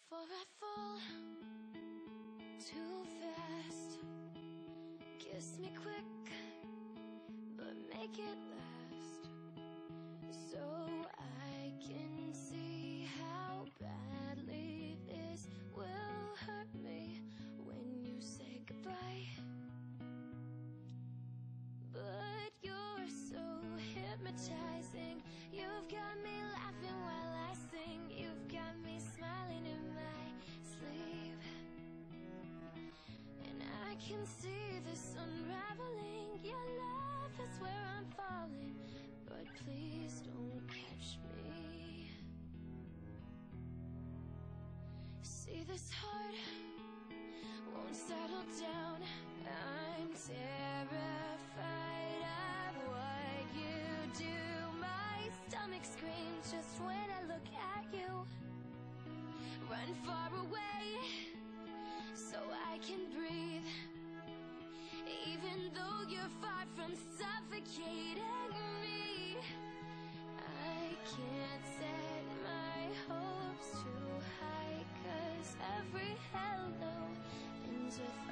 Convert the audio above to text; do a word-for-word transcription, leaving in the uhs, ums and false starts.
Before I fall too fast, kiss me quick, but make it last, so I can see how badly this will hurt me when you say goodbye. But you're so hypnotizing, you've got me laughing while I sing, you've got me smiling in my sleep, and I can see this unraveling. Your love is where I'm falling, but please don't catch me. See, this heart won't settle down. I'm terrified of what you do. My stomach screams just when I look at you. Run far away so I can breathe, even though you're far from suffocating me. I can't set my hopes too high, 'cause every hello ends with